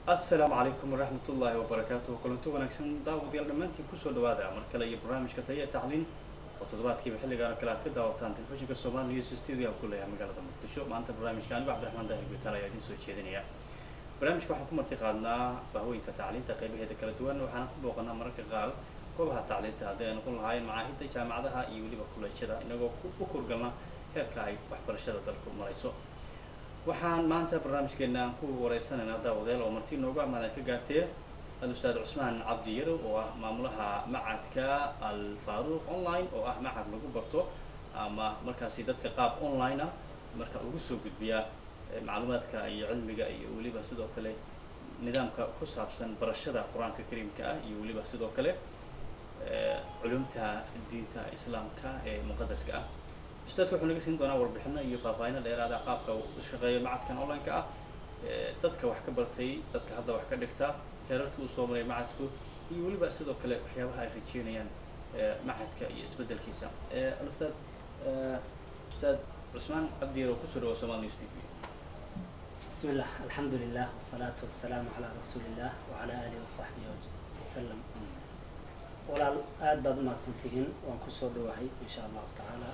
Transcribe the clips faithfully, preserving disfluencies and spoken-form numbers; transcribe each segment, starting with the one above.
السلام عليكم ورحمة الله وبركاته كلنتو ونكسن داود يلا دمانتي كسو دوادا mar kale iyo barnaamijka Taya Tacliin oo toddobaadkii xilligan kala aad ka daawataan telefishinka Soomaali News Studio ku leeyahay magaalada Muqdisho maanta barnaamijkan Cabdiraxmaan Daahir Guutaal ayaa idin soo jeedinaya barnaamijka waxaan ku marti qaadnaa bahweynta tacliinta qaybaheeda kala duwan waxaan ku booqanaa mararka qaar goobaha tacliinta haddii ay noqon lahaayeen macaahidda jaamacadaha iyo weliba kuleejyada inagoo ku kurgalna heerka ay waxbarashada dalku marayso waxaan maanta barnaamijkeena ku wareysanaynaa daawadeel oo martii noogu amaaday ka gaartay al-ustaad Cusmaan Cabdi Yaro oo ah maamulaha macadka Al-Faaruq online oo ah macad lagu barto ama markaasi dadka qaab online ah marka ugu soo gudbiya macluumaadka iyo cilmiga iyo weliba sidoo kale nidaamka ku saabsan barashada Quraanka Kariimka ah iyo weliba sidoo kale culumta diinta Islaamka ee muqaddaska ah استاذ وحنا نقصين دونا وربحنا يفافاينا دير هذا قابك وشغاية معد كان أونلاين كأ دتك وحكة برتي دتك هذا وحكة دكتا كارك وصومري معدكو يقول بس هذا كله حياة هاي رجينا يعني معدك يستبدل كيسا الأستاذ أستاذ عثمان عبدي وكسر وسمان يستيقي بسم الله الحمد لله والصلاة والسلام على رسول الله وعلى آله وصحبه وسلم ولا آد بعد ما سنتين وانكسر وحي إن شاء الله تعالى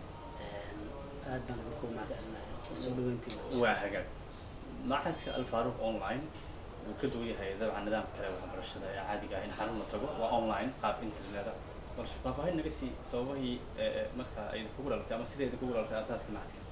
aad baan ugu mahadcelinahay soo dhaweyntii waahaga macadka Al-Faaruq online uu ka duwan yahay dabcan nidaamka kale waxbarashada ee caadiga ah in xarun la tago waa online qaab internet ah balse baabahay naga sii sababihii marka ay ku guulatay ama sideed ku guulatay asaaska macadka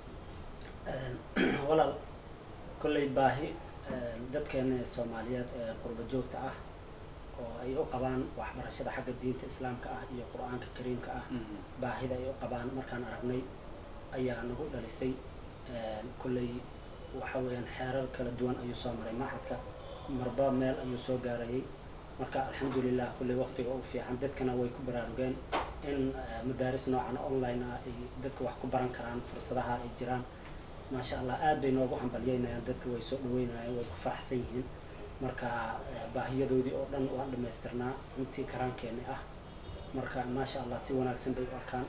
walaal kullay baahi dadkeena Soomaaliyeed ee qurba joogta ah oo ay u qabaan waxbarashada xagga diinta Islaamka ah iyo Quraanka Kariimka ah baahida ay u qabaan markaan aragnay ayaa nagu dhalisay kullay waxa weeyaan xeerar kala duwan ayuu soo maray macadka marba meel ayuu soo gaarayay marka alxamdulillah kullay waqtiga ugu fiican dadkana way ku baraarugeen in madaaris noocan online ah ay dadku wax ku baran karaan fursadaha ay jiraan ma sha Allah aad bay noogu hambalyeynayaan dadku way soo dhaweynayaan way ku faraxsan yihiin marka baahiyadoodii oo dhan waan dhameystirnaa intii karaankeena ah marka ma sha Allah si wanaagsan bay u arkaan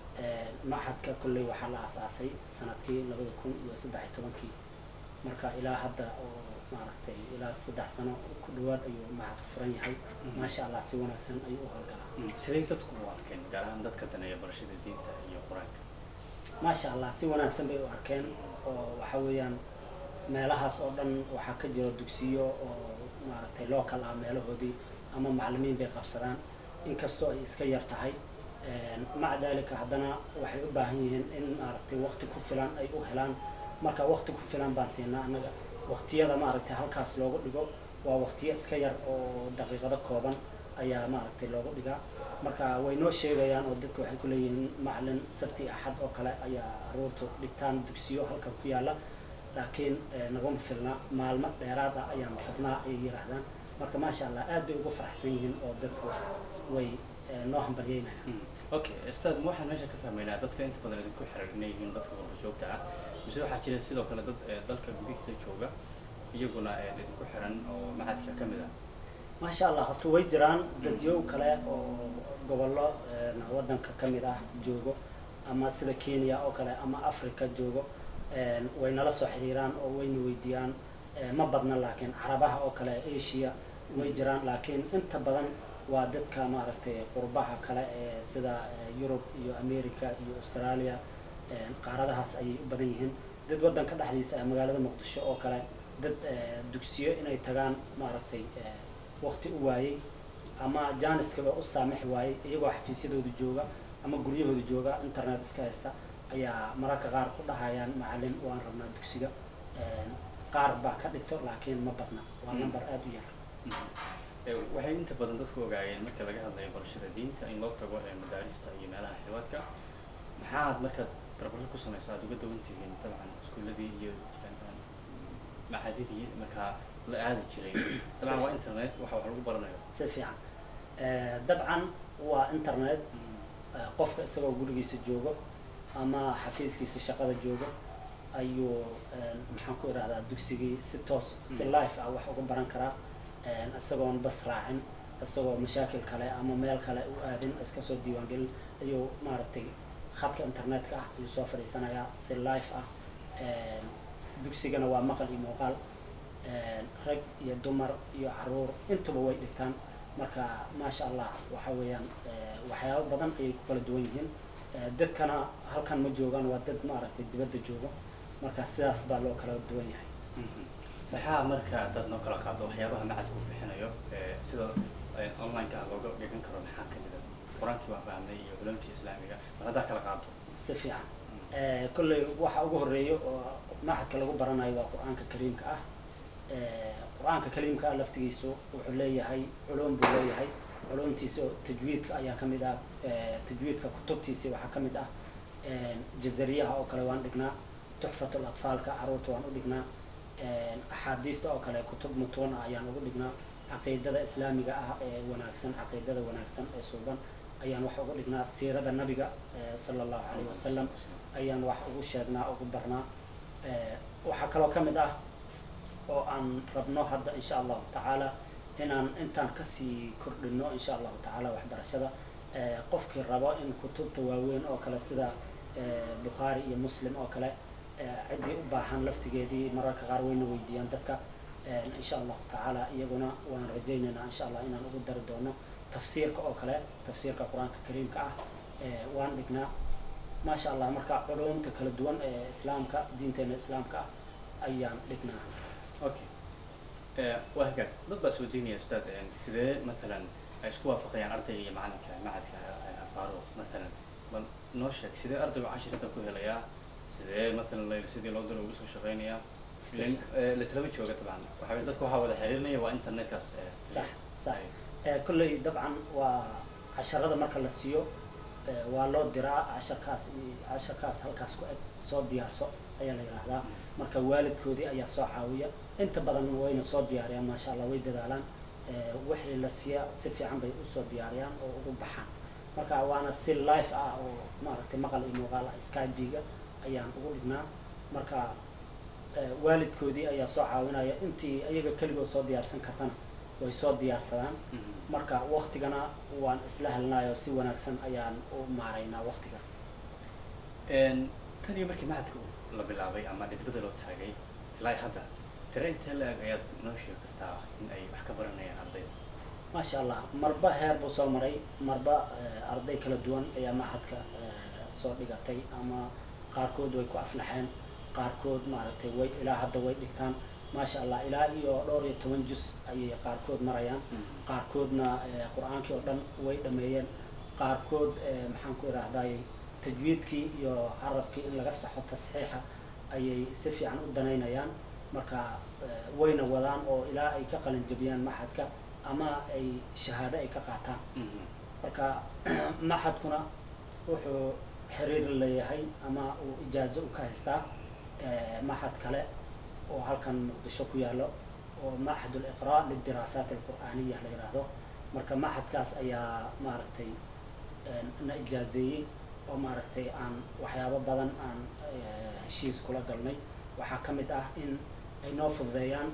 معهدك كله وحلا أساسي سنة كي لبده كون وسدح كمانكي مركا إلى هذا أو معركتي إلى سدح سنة كل واد أيوه معهد فرني هاي ما شاء الله سوينا أحسن أيوه هالكلام. سيدين تذكروا كن قرأ عندك كتنا يا برشيد الدين تأيي قرآن. ما شاء الله سوينا أحسن بيو أركان وحويان مالها صعدا وحكجر الدكسيو ومعركتي لوكال عمله هودي أما معلمين بقبصران إن كستو إسكير تهاي. مع ذلك عندنا waxay u baahan yihiin in maaragtay waqti ku filan ay u helaan marka waqti ku filan baan siinaa anaga waqtiyada maaragtay halkaas loogu dhigo waa waqtiyo iska yar oo daqiiqado kooban ayaa maaragtay loogu dhigaa marka way noo sheegayaan oo dadku waxay ku leeyihiin macallin sabti axad oo kale ayaa aroortu dhigtaan dugsiyo halka ku yaala laakiin naguma filna maalmo dheeraad ah ayaan rabnaa ay yiraahdaan marka ma sha Allah aad bay ugu faraxsan yihiin oo dadku way noo hambalyeynayaan اوكي استاذ مو waxaan meesha ka fahmaynaa dadka inta badan idinku xiriirnayeen dadka wada joogta ah mise waxa jira sidoo kale dad dalka gudihiisa jooga iyaguna idinku xiran oo macadka kamid ah ma sha Allah horta way jiraan dad yow kale oo gobollo wadanka kamid ah joogo ama sida Kenya oo kale ama Afrika joogo way nala soo xiriiraan oo wayna weydiiyaan ma badna laakiin Carabaha oo kale Asia way jiraan laakiin inta badan waa dadka maaragtay qurbaha kale ee sida Europe iyo America iyo Australia ee qaaradahaas ay u badan yihiin dad wadanka dhaxdiisa magaalada Muqdisho oo kale dad dugsiyo inay tagaan maaragtay waqti u waayay ama jaaniskaba u saamax waayay iyagoo xafiisyadooda jooga ama guryahooda jooga internet iska haysta ayaa mararka qaar ku dhahayaan macallin waan rabnaa dugsiga qaar baa ka dhigto laakiin ma badna waa number aad u yar waxay inta badan dadku ogaayeen marka laga hadlayo barashada diinta in loo tago madaarista iyo meelaha xilwaadka maxaad marka barbar ku sameeysaa uga dawantihiin tabcan iskuuladii iyo macadidii marka la aadi jiray tabcan waa internet waxa wax lagu baranayo si fiican dabcan waa internet qofka isagoo gurigiisa joogo ama xafiiskiisa shaqada joogo ayuu maxaan ku iraahdaa dugsigii si toos si live ah wax uga baran karaa isagoon bas raacin isagoo mashaakil kale ama meel kale u aadin iska soo diiwaan gelin ayuu maaragtay khadka internetka ah ayuu soo fariisanayaa si live ah dugsigana waa maqal iyo muuqaal rag iyo dumar iyo caruur intuba way dhigtaan marka maasha allah waxa weeyaan waxyaabo badan ayay ku kala duwan yihiin dadkana halkan ma joogaan waa dad maaragtay dibadda joogo marka sidaas baa loo kala duwan yahay maxaa marka dad noo kala qaado waxyaabaha macadku bixinayo sida online-ka looga dhigan karo maxaa ka mid ah qur-aankii waa fahmay iyo culumtii islaamiga haddaa kala qaado si fiican kolley waxa ugu horeeya oo macadka lagu baranayo waa qur-aanka kariimka ah qur-aanka kariimka ah laftigiisu wuxuu leeyahay culum buu leeyahay culumtiisa tajwiidka ayaa ka mid ah tajwiidka kutubtiisa waxaa ka mid ah jazariyaha oo kale waan dhignaa tuxfatul atfaalka caruurta waan u dhignaa axaadiista oo kale kutub mutuun ah ayaan ugu dhignaa caqiidada islaamiga ah ee wanaagsan caqiidada wanaagsan ee suuban ayaan wax ugu dhignaa siirada nabiga sala allahu calayhi wasalam ayaan wax ugu sheegnaa ugu barnaa waxaa kaloo ka mid ah oo aan rabno hadda insha allahu tacaala inaan intaan kasii kordhino insha allahu tacaala waxbarashada qofkii rabo in kutubta waaweyn oo kale sida bukhaari iyo muslim oo kale ciddii u baahan laftigeedii mararka qaar wayna weydiiyaan dadka insha allahu tacaala iyaguna waan rajaynaynaa insha allah inaan ugu dari doono tafsiirka oo kale tafsiirka qur-aanka kariimka ah waan dhignaa maasha allah marka culumta kala duwan ee islaamka diinteena islaamka ah ayaan dhignaa okay waa hagaag dad baa soo jeedinaya ustaad sidee matalan ay isku waafaqayaan ardayga iyo macalinka macadka faaruq matalan bal noo sheeg sidee ardaygu cashirada ku helayaa sidee matalan sidii loo diro ugu soo shaqeynayaa laislama jooga dabcan waxaa dadka waxaa wada xiriirinaya waa internetkaas sax sax kolley dabcan waa casharada marka la siiyo waa loo diraa casharkaas casharkaas halkaas ku eg soo diyaarso ayaa la yidhaahdaa marka waalidkoodii ayaa soo caawiya inta badan wayna soo diyaariyaan maasha allah way dadaalaan wixii la siiya si fiican bay usoo diyaariyaan oo ugu baxaan marka waana si live ah oo maaragtay maqal iyo muuqaal ah skype-ga ayaan ugu dhignaa marka waalidkoodii ayaa soo caawinaya intii iyaga keligood soo diyaarsan kartana way soo diyaarsadaan marka waktigana waan isla helnayo si wanaagsan ayaan u maaraynaa waktiga tan iyo markii macadka la bilaabay ama dhidbada loo taagay ilaa hadda tira intee la-eg ayaad noo sheegi kartaa in ay wax ka baranayaan ardayda maasha allah marba heer buu soo maray marba arday kala duwan ayaa macadka soo dhigatay ama qaarkood way ku aflaxeen qaarkood maaragtay way ilaa hadda way dhigtaan maasha allah ilaa iyo dhowr iyo toban jus ayay qaarkood marayaan qaarkoodna qur-aankii oo dhan way dhameeyeen qaarkood maxaan ku idhaahday tajwiidkii iyo carabkii in laga saxo tasxiixa ayay si fiican u danaynayaan marka wayna wadaan oo ilaa ay ka qalin jabiyaan maxadka ama ay shahaado ay ka qaataan marka maxadkuna wuxuu xiriir leeyahay ama uu ijaazo u ka haystaa maxad kale oo halkan muqdisho ku yaalo oo maxad al-iqraa lidiraasaat alqur'aaniya la yiraahdo marka maxadkaas ayaa maaragtay na ijaazeeyey oo maaragtay aan waxyaabo badan aan heshiis kula galnay waxaa ka mid ah in ay noo fududeeyaan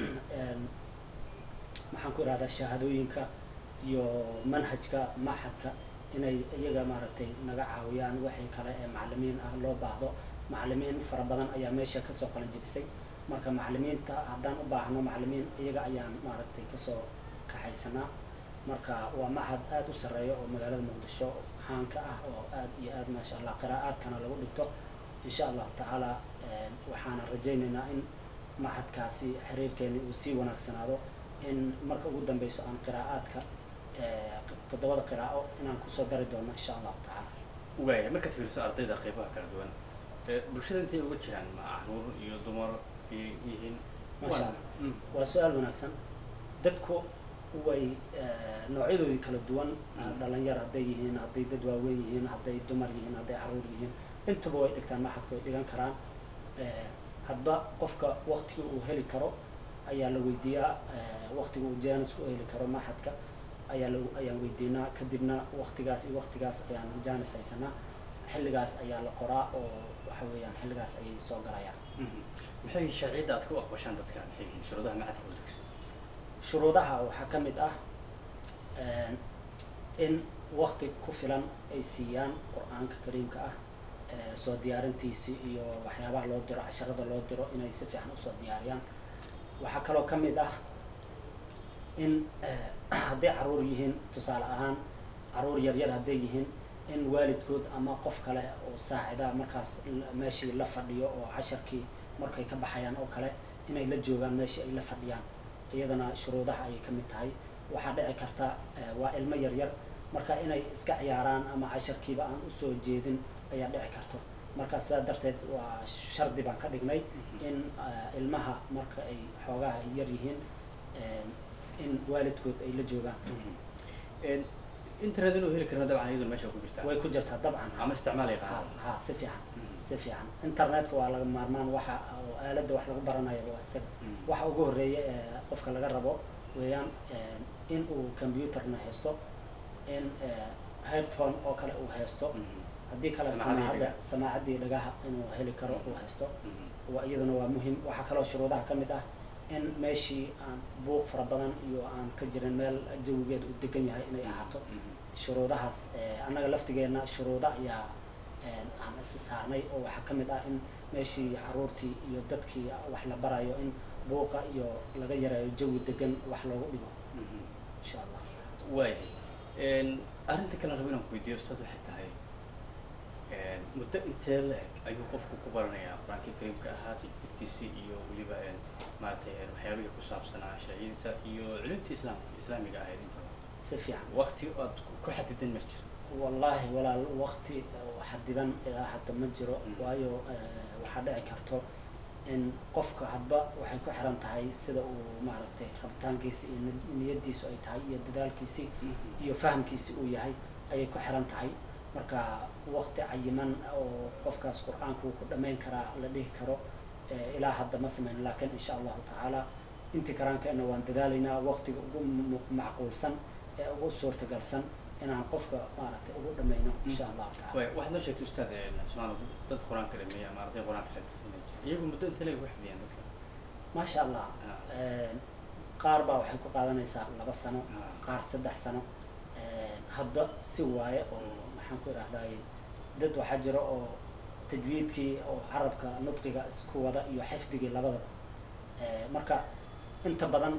maxaan ku idhahdaa shahaadooyinka iyo manhajka maxadka inay iyaga maaragtay naga caawiyaan wixii kale ee macalimiin ah loo baahdo macalimiin fara badan ayaa meesha kasoo qalin jebisay marka macalimiinta haddaan u baahno macalimiin iyaga ayaan maaragtay kasoo kaxaysanaa marka waa maxad aada u sarreeya oo magaalada muqdisho caanka ah oo aada iyo aada maasha allah qiraa'aadkana lagu dhigto insha allahu tacaala waxaana rajaynaynaa in maxadkaasi xiriirkeeni uu sii wanaagsanaado in marka ugu dambeyso aan qiraa'aadka toddobada qiraa'o inaan kusoo dari doono insha allahu tacaala waaya markaad fiiriso ardayda qeybaha kala duwan bulshada intay uga jiraan ma caruur iyo dumar yihiin maasha allah waa su-aal wanaagsan dadku way noocyadoodii kala duwan dhalinyar hadday yihiin hadday dad waaweyn yihiin hadday dumar yihiin hadday caruur yihiin intuba way dhigtaan maxadku way dhigan karaan hadba qofka waktiga uu heli karo ayaa la weydiiyaa waktiga uu jaanis ku heli karo maxadka ayaa la ayaan weydiinaa kadibna waktigaas iyo waktigaas ayaan jaanis haysanaa xilligaas ayaa la qoraa oo waxa weeyaan xilligaas ayay soo galayaan maxay sharciyadda aad ku aqbashaan dadka maxay yihiin shuruudaha macadka u degsan shuruudaha waxaa ka mid ah in wakti ku filan ay siiyaan qur-aanka kariimka ah soo diyaarintiisi iyo waxyaabaha loo diro casharada loo diro inay si fiican usoo diyaariyaan waxaa kaloo ka mid ah in hadday caruur yihiin tusaale ahaan caruur yaryar hadday yihiin in waalidkood ama qof kale oo saacida markaas meeshii la fadhiyo oo casharkii markay ka baxayaan oo kale inay la joogaan meeshii ay la fadhiyaan iyadana shuruudaha ayay ka mid tahay waxaa dhici karta waa ilmo yaryar marka inay iska ciyaaraan ama casharkiiba aan usoo jeedin ayaa dhici karto marka sidaa darteed waa shardi baan ka dhignay in ilmaha marka ay xoogaha ay yar yihiin in waalidkood ay la joogaan internet inuu heli karna dabcan iyadoo meesha ku jirtaa way ku jirtaa dabcan ama isticmaal yaqaan ha si fiican si fiican internetka waa laga maarmaan waxa aaladda wax lagu baranayo waa isaga waxa ugu horeeya ee qofka laga rabo weeyaan in uu computerna haysto in headphone oo kale uu haysto haddii kale samaacadda samaacaddii dhagaha inuu heli karo uu haysto waa iyaduna waa muhiim waxaa kaloo shuruudaha ka mid ah in meeshii aan buuq fara badan iyo aan ka jirin meel jawigeed uu degan yahay inay ahaato shuruudahaas annaga laftigeena shuruuda ayaa aan is saarnay oo waxaa ka mid ah in meeshii caruurtii iyo dadkii wax la barayo in buuqa iyo laga yareeyo jawi degan wax loogu dhigo insha allah waay arrinta kale rabo inaan ku weydiiyo ustaad waxay tahay muddo intee la-eg ayuu qofku ku baranayaa qur-aankii kariimka ahaa tajwiidkiisii iyo weliba maaragtay waxyaabihii ku saabsanaa sharciyadiisa iyo culumtii islaamka islaamiga ahayd intaba si fiican waqti aad ku xadidan ma jiro wallahi walaal waqti xadidan ilaa hadda ma jiro waayo waxaa dhici karto in qofka hadba waxay ku xiran tahay sida uu maaragtay rabitaankiisi iyo niyadiisu ay tahay iyo dadaalkiisi iyo fahamkiisi uu yahay ayay ku xiran tahay marka waqti cayiman oo qofkaas qur-aanka uu ku dhammayn karaa la dhihi karo ilaa hadda ma samayn laakiin insha allahu tacaala intii karaankeena waan dadaalaynaa waqtiga ugu macquulsan ee ugu suurtagalsan inaan qofka maaragtay ugu dhamayno insha allahu taala waxaad noo sheegtay ustaad somaal dad qur-aanka dhameeya ama arday qur-aanka xadisanay iyagu muddo intee leeg ku xifdiyaan dadkaas maasha allah qaar baa waxay ku qaadanaysaa laba sano qaar saddex sano hadba si waaye oo maxaan ku idhahdaay dad waxaa jira oo tajwiidkii oo carabka nudqiga isku wada iyo xifdigii labadaba marka inta badan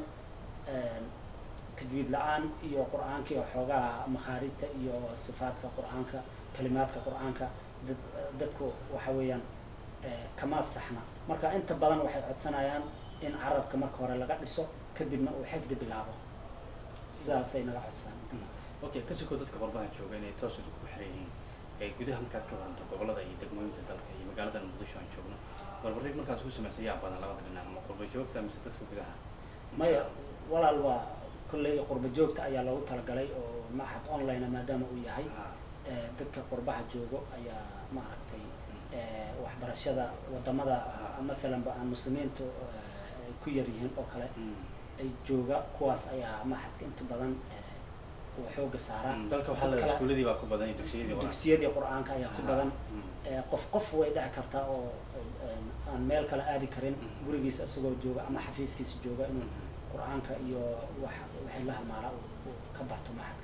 tajwiid la-aan iyo qur-aankii oo xoogaha makhaarijta iyo sifaadka qur-aanka kalimaadka qur-aanka dad dadku waxa weeyaan kama saxna marka inta badan waxay codsanayaan in carabka marka hore laga dhiso kadibna uu xifdi bilaabo sidaasay naga codsanaan okay kasiko dadka qurbaha jooga inay toos ku xiran yihiin ee gudaha markaad ka waranto gobolada iyo degmooyinka dalka iyo magaalada muqdisho aan joogno barbarig markaas ku sameysay yaa badan labada dhinac ama qurba joogta mise dadka gudaha maya walaal waa kulley qurba joogta ayaa loogu talagalay oo maxad online maadaama uu yahay dadka qurbaha joogo ayaa maaragtay waxbarashada wadamada maalan ba aan muslimiintu ku yar yihiin oo kale ay jooga kuwaas ayaa maxadka inta badan وحوق سارة. ذلك وحلا سكولة دي باكو بدن يدرسيه دي. درسيه دي قرآن كأي أكو بدن قف قف ويدع كرتا أو عن مال كلا آدي كرين بريجيس أسوق جوجا أما حفيز كيس جوجا إنه قرآن كأيو وح وحلها المعرة وكبرته معك.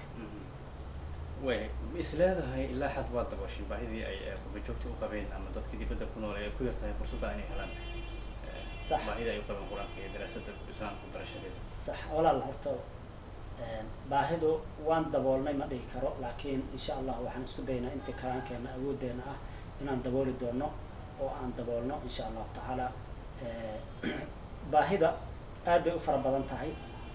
وين مثل هذا هاي إلا حد واحد باشين بعدي أي بجوكت وقبين أما ضد كذي بدك كنا ولا يكون يرتاح فرصة ثانية هلا. صح. بعدي أي قبل القرآن في دراسة الإسلام ودراسة هذه. صح ولا الله هرتو baahidu waan daboolnay ma dhihi karo laakiin insha allah waxaan isku daynaa inta karaankeena awoodeena ah inaan dabooli doono oo aan daboolno insha allahu tacaala baahida aad bay u fara badan tahay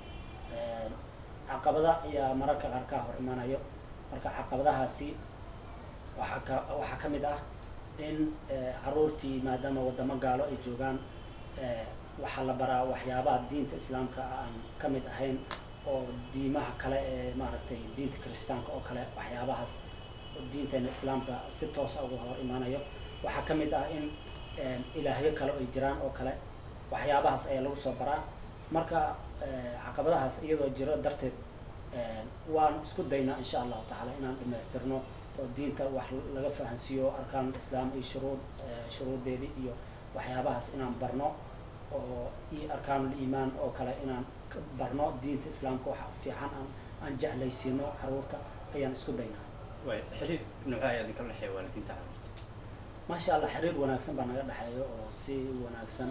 caqabada ayaa mararka qaar ka hor imanayo marka caqabadahaasi waxaa ka waxaa ka mid ah in caruurtii maadaama wadamo gaalo ay joogaan waxaa la baraa waxyaabaha diinta islaamka aan ka mid ahayn oo diimaha kale ee maaragtay diinta kiristaanka oo kale waxyaabahaas diinteena islaamka si toos ah uga hor imaanayo waxaa ka mid ah in ilaahyo kale ay jiraan oo kale waxyaabahaas ayaa lagu soo baraa marka caqabadahaas iyadoo jiro darteed waan isku daynaa insha allahu tacaala inaan dhamaystirno oo diinta wax laga fahansiiyo arkaan islaam iyo shuruud shuruudeedii iyo waxyaabahaas inaan barno oo iyo arkaanul iimaan oo kale inaan barno diinta islaamka waxa fiican aan aan jeclaysiino caruurta ayaan isku daynaa way xiriir noocaay adin kala dhaxay waalidiinta caruurta ma sha Allah xiriir wanaagsan baa naga dhaxeeyo oo si wanaagsan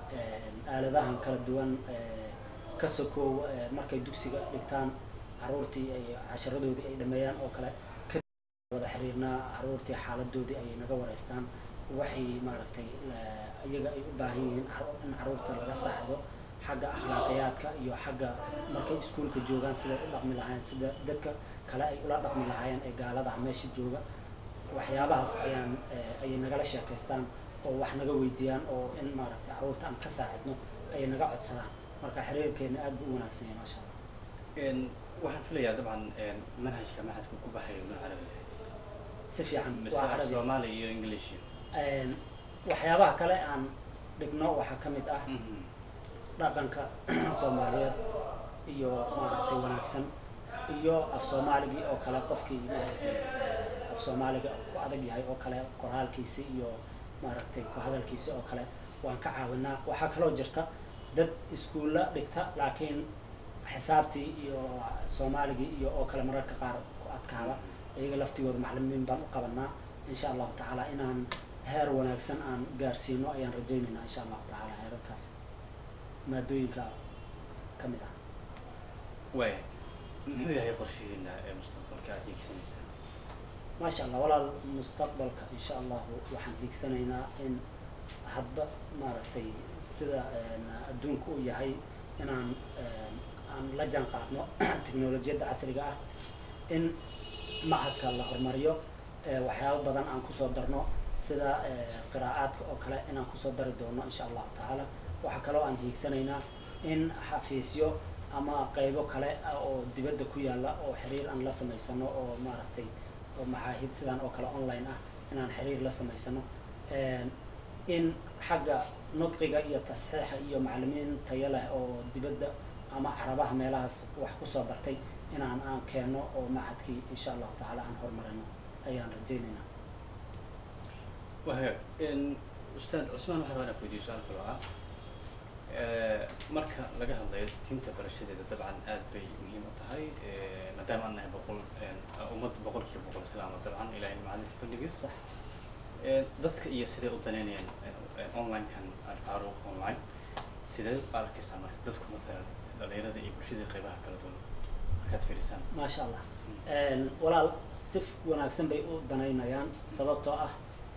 aaladahan kala duwan ka sokow markay dugsiga dhigtaan caruurtii ay casharadoodii ay dhameeyaan oo kale wada xiriirnaa caruurtii xaaladoodii ay naga wareystaan waxay maaragtay iyaga ay u baahan yihiin in caruurta laga saacido xagga akhlaaqiyaadka iyo xagga markay iskuulka joogaan siday u dhaqmi lahaayeen sida dadka kale ay ula dhaqmi lahaayeen ee gaaladaha meesha jooga waxyaabahaas ayaan ayay nagala sheekaystaan oo wax naga weydiiyaan oo in maaragtay caruurta aan ka saacidno ayay naga codsadaan marka xiriirkeena aad buu u wanaagsan yahay maasha allah waxaan filayaa dabcan manhajka maxadku ku baxayo ma carabi si fiican waa carabi Soomaali iyo English waxyaabaha kale aan dhigno waxaa ka mid ah dhaqanka Soomaaliyeed iyo maaragtay wanaagsan iyo af Soomaaligi oo kale qofkii af Soomaaliga ku adag yahay oo kale qoraalkiisa iyo maaragtay ku hadalkiisa oo kale waan ka caawinaa waxaa kaloo jirta dad iskuulla dhigta laakiin xisaabtii iyo Soomaaligi iyo oo kale mararka qaar ku adkaada iyaga laftigooda macallimiin baan u qabanaa insha Allah taala inaan heer wanaagsan aan gaarsiino ayaan rajaynaynaa insha Allah taala heerkaas maadooyinka ka mid ah way muxuu yahay qorshihiina ee mustaqbalka aad hiigsanaysaa maasha Allah walaal mustaqbalka insha Allah waxaan hiigsanaynaa in hadba maaragtay sida adduunku u yahay inaan aan la jaan qaadno teknolojiyadda casriga ah in macadka la hormariyo waxyaabo badan aan kusoo darno sida qiraa'aadka oo kale inaan kusoo dari doono insha Allah taala waxa kaloo aan hiigsanaynaa in xafiisyo ama qaybo kale oo dibadda ku yaala oo xiriir aan la samaysano oo maaragtay oo maxaahid sidaan oo kale online ah inaan xiriir la samaysano in xagga nudqiga iyo tasxiixa iyo macallimiin tayo leh oo dibadda ama carabaha meelahaas wax kusoo bartay inaan aan keeno oo macadkii insha Allah taala aan horumarino ayaan rajaynaynaa وهي إن أستاذ عثمان وحرنا كودي سؤال كلها مركا لقاها ضيط تيمتا برشيدة طبعا آد بي مهمة هاي ما دام أنها بقول أمد بقول كيف بقول السلام طبعا إلى علم عالي كل صح ضدك إيه سيدي قدنين يعني أونلاين كان العروض أونلاين سيدي أركز سامر ضدك مثلا الليلة دي برشيدة قيبها كلا دول كات في لسان ما شاء الله ولا صف وناكسن بي قدنين يعني سبب طاعة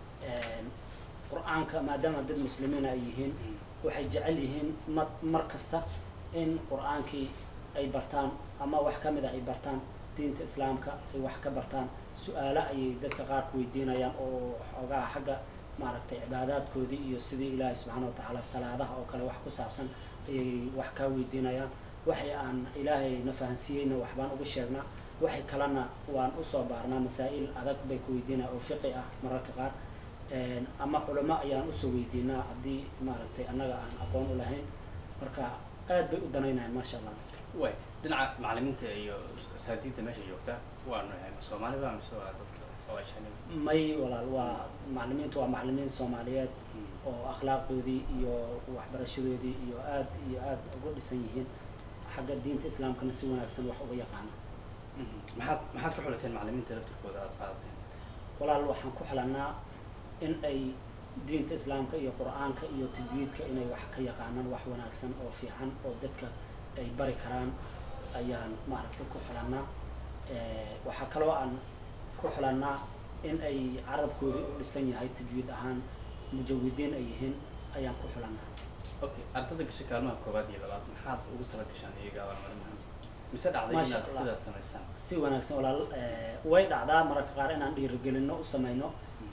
qur-aanka maadaama dad muslimiin ay yihiin waxay jecel yihiin mar kasta in qur-aankii ay bartaan ama wax ka mid ah ay bartaan diinta islaamka ay wax ka bartaan su-aalo ayay dadka qaar ku weydiinayaan oo xoogaa xagga maaragtay cibaadaadkoodii iyo sidii ilaahay subxaana wa tacaala salaadaha oo kale wax ku saabsan ayay wax kaa weydiinayaan waxay aan ilaahay na fahansiiyeyna waxbaan ugu sheegnaa waxay kalena waan usoo baarnaa masaa'il adag bay ku weydiinaya oo fiqi ah mararka qaar ama culamo ayaan usoo weydiinaa haddii maaragtay annaga aan aqoon u lahayn marka aad bay u danaynayaan maasha Allah way dhinaca macallimiinta iyo asaatiidda meesha joogta waa noocan Soomaaliga ama soo dadka oo ajnabi may walaal waa macallimiintu waa macallimiin Soomaaliyeed oo akhlaaqdoodii iyo waxbarashadoodii iyo aad iyo aad ugu dhisan yihiin xagga diinta islaamkana si wanaagsan wax uga yaqaana maxaad maxaad ku xulateen macallimiinta laftirkooda aad qaadateen walaal waxaan ku xulanaa in ay diinta islaamka iyo qur-aanka iyo tajwiidka inay wax ka yaqaanaan wax wanaagsan oo fiican oo dadka ay bari karaan ayaan maaragtay ku xulanaa waxaa kaloo aan ku xulanaa in ay carabkoodii u dhisan yahay tajwiid ahaan mujawidiin ay yihiin ayaan ku xulanaa okay ardada gashay kaalmaha koobaad iyo labaad maxaad ugu tala gashaan iyaga abaalmarin mise dhacday inaad sidaas samaysaan si wanaagsan walaal way dhacdaa mararka qaar inaan dhiirigelino u samayno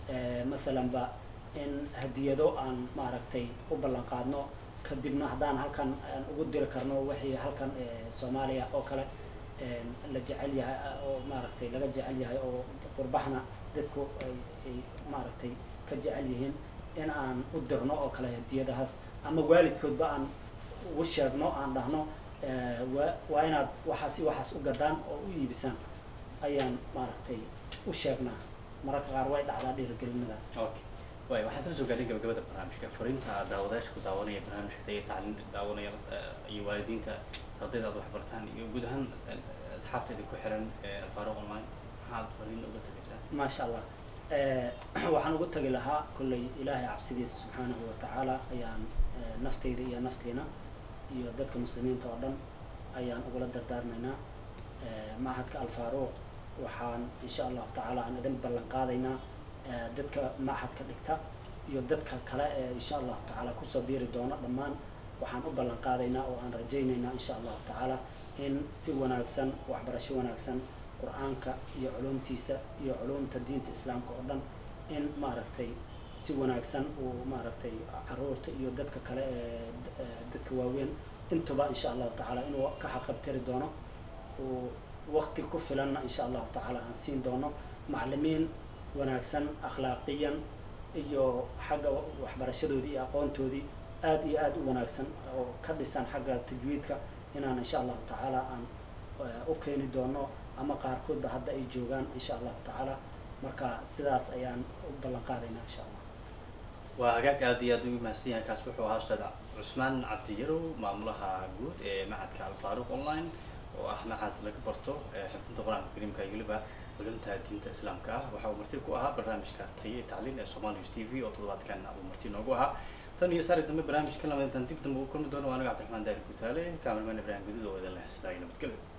مثلا با إن هديادو عن معركتي وبلن قادنو كدبنا هدان هالكن وجدر كرنو وحي هالكن سوماليا أو كلا لجعليها أو معركتي لجعليها أو قربحنا دتكو معركتي كجعليهن إن عن قدرنا أو كلا هدياده هس أما والد كود بقى عن وشرنا عن دهنا وين وحاسي وحاس وقدان أو يبسان أيام معركتي وشرنا mararka qaar way dhacdaa dhiirigelinadaas okay way waxaan soo gaadhay gabagabada barnaamijka fariinta daawadayaasha ku daawanaya barnaamijka tayo tacliin daawanaya iyo waalidiinta ardayda wax bartaan iyo guud ahaan asxaabteeda ku xiran Alfaro online maxaad fariin uga tagaysaa ma sha Allah waxaan ugu tagi lahaa kolley ilaahay cabsidiisa subxaanahu watacaala ayaan nafteyda iyo nafteena iyo dadka muslimiinta oo dhan ayaan ugula dardaarmaynaa. Machadka Alfaaruq waxaan insha allahu tacaala aan idin ballan qaadaynaa dadka machadka dhigta iyo dadka kale ee insha allahu tacaala kusoo biiri doona dhammaan waxaan u ballan qaadaynaa oo aan rajaynaynaa insha allahu tacaala in si wanaagsan waxbarasho wanaagsan qur-aanka iyo culumtiisa iyo culumta diinta islaamka oo dhan in maaragtay si wanaagsan uu maaragtay caruurta iyo dadka kale ee dadka waaweyn intuba insha allahu tacaala inuu ka xaqabtiri doono uu waqti ku filanna insha allahu tacaala aan siin doono macallimiin wanaagsan akhlaaqiyan iyo xagga waxbarashadoodii iyo aqoontoodii aad iyo aad u wanaagsan oo ka dhisan xagga tajwiidka inaan insha allahu tacaala aan u keeni doono ama qaarkoodba hadda ay joogaan insha allahu tacaala. Marka sidaas ayaan u ballan qaadaynaa insha allah. waa hagaag aad iyo aad ugu mahadsan yahay. kaas wuxuu ahaa ustaad cusmaan cabdi yarow maamulaha guud ee machadka Alfaaruq online oo ah machad laga barto xifdinta qur-aanka kariimka iyo weliba culumta diinta islaamka ah. waxa uu marti ku ahaa barnaamijka Taye Tacliin ee Somali News T V oo toddobaadkan uu marti noogu ahaa. tan iyo saari dambe barnaamijka lamadan dib dambe u kulmi doono. aniga Cabdiraxmaan Daahir Gutaale, kaamirman Ibraahim Guduud oo idin leh sidaa nabadgelyo.